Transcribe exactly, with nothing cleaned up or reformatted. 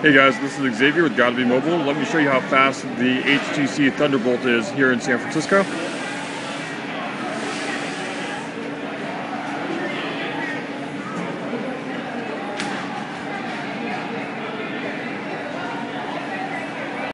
Hey guys, this is Xavier with Gotta Be Mobile. Let me show you how fast the H T C Thunderbolt is here in San Francisco.